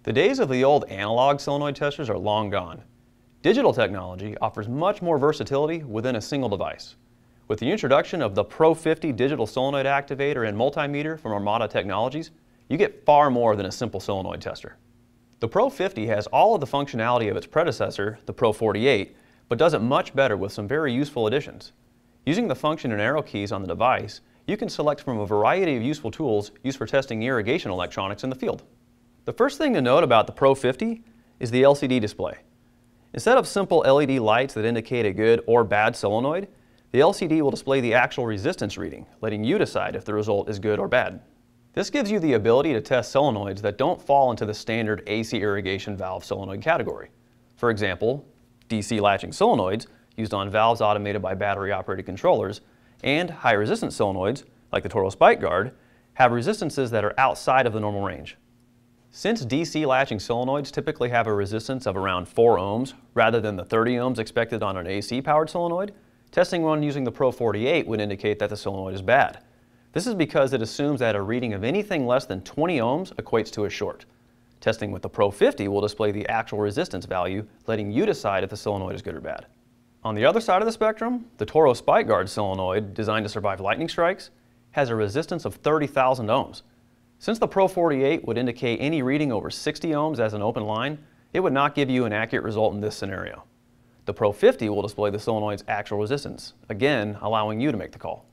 The days of the old analog solenoid testers are long gone. Digital technology offers much more versatility within a single device. With the introduction of the Pro50 Digital Solenoid Activator and Multimeter from Armada Technologies, you get far more than a simple solenoid tester. The Pro50 has all of the functionality of its predecessor, the Pro48, but does it much better with some very useful additions. Using the function and arrow keys on the device, you can select from a variety of useful tools used for testing irrigation electronics in the field. The first thing to note about the Pro50 is the LCD display. Instead of simple LED lights that indicate a good or bad solenoid, the LCD will display the actual resistance reading, letting you decide if the result is good or bad. This gives you the ability to test solenoids that don't fall into the standard AC irrigation valve solenoid category. For example, DC latching solenoids used on valves automated by battery-operated controllers, and high-resistance solenoids, like the Toro Spike Guard, have resistances that are outside of the normal range. Since DC latching solenoids typically have a resistance of around 4 ohms rather than the 30 ohms expected on an AC-powered solenoid, testing one using the Pro48 would indicate that the solenoid is bad. This is because it assumes that a reading of anything less than 20 ohms equates to a short. Testing with the Pro50 will display the actual resistance value, letting you decide if the solenoid is good or bad. On the other side of the spectrum, the Toro Spike Guard solenoid, designed to survive lightning strikes, has a resistance of 30,000 ohms. Since the Pro48 would indicate any reading over 60 ohms as an open line, it would not give you an accurate result in this scenario. The Pro50 will display the solenoid's actual resistance, again allowing you to make the call.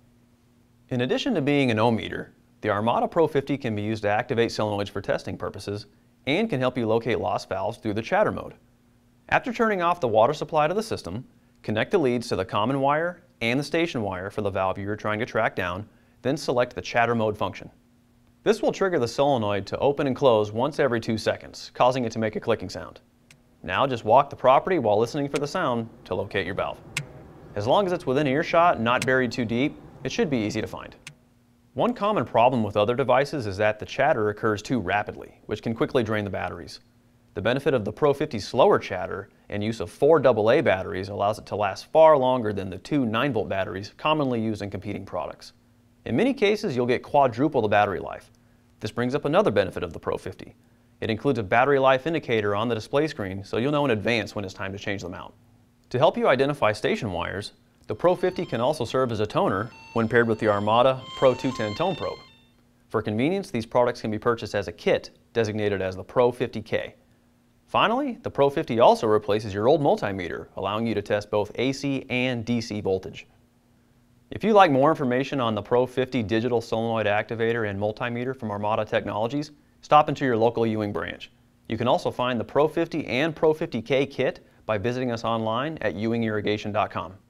In addition to being an ohm meter, the Armada Pro50 can be used to activate solenoids for testing purposes and can help you locate lost valves through the chatter mode. After turning off the water supply to the system, connect the leads to the common wire and the station wire for the valve you are trying to track down, then select the chatter mode function. This will trigger the solenoid to open and close once every 2 seconds, causing it to make a clicking sound. Now just walk the property while listening for the sound to locate your valve. As long as it's within earshot and not buried too deep, it should be easy to find. One common problem with other devices is that the chatter occurs too rapidly, which can quickly drain the batteries. The benefit of the Pro50's slower chatter and use of 4 AA batteries allows it to last far longer than the 2 9-volt batteries commonly used in competing products. In many cases, you'll get quadruple the battery life. This brings up another benefit of the Pro50. It includes a battery life indicator on the display screen, so you'll know in advance when it's time to change them out. To help you identify station wires, the Pro50 can also serve as a toner when paired with the Armada Pro210 tone probe. For convenience, these products can be purchased as a kit designated as the Pro50K. Finally, the Pro50 also replaces your old multimeter, allowing you to test both AC and DC voltage. If you'd like more information on the Pro50 Digital Solenoid Activator and Multimeter from Armada Technologies, stop into your local Ewing branch. You can also find the Pro50 and Pro50K Kit by visiting us online at ewingirrigation.com.